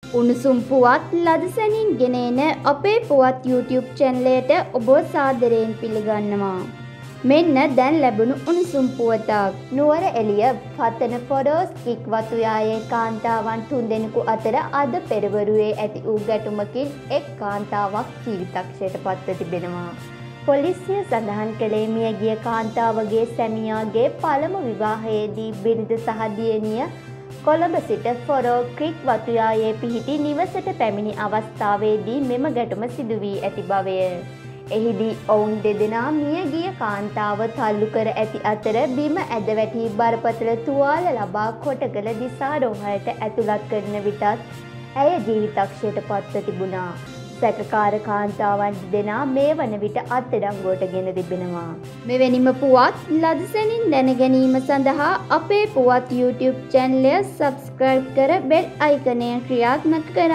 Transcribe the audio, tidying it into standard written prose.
උණුසුම් පුවත් ලදසැනින් ගෙනෙන අපේ පුවත් YouTube චැනලයට ඔබ සාදරයෙන් පිළිගන්නවා. මෙන්න දැන් ලැබුණු උණුසුම් පුවතක්. නුවර එළිය පතන ෆොරෝස් කික් වතුයායේ කාන්තාවන් 3 දෙනෙකු අතර අද පෙරවරුවේ ඇති වූ ගැටුමකින් එක් කාන්තාවක් ජීවිතක්ෂයට පත්ව තිබෙනවා. පොලිසිය සඳහන් කළේ මියගිය කාන්තාවගේ සැමියාගේ පළමු විවාහයේදී බිරිඳ සහ දියණිය කොළඹ සිට ෆොරෝ ක්‍රික් වතුයායේ පිහිටි නිවසට පැමිණි අවස්ථාවේදී මෙම ගැටුම සිදු වී ඇති බවය. එහිදී ඔවුන් දෙදෙනා මියගිය කාන්තාව තල්ලු කර ඇති අතර බිම ඇද වැටි බරපතල තුවාල ලබා කොටගල දිසාරෝහලට ඇතුළත් කරන විටත් ඇය ජීවිතක්ෂයට පත්ව තිබුණා. සැකකාර කාන්තාවන් දෙදෙනා මේ වන විට අත්අඩංගුවට ගෙන තිබෙනවා. මෙවැනිම පුවත් ලදසැනින් දැන ගැනීම සඳහා අපේ පුවත් YouTube චැනලය සබ්ස්ක්‍රයිබ් කර බෙල් අයිකනය ක්‍රියාත්මක කර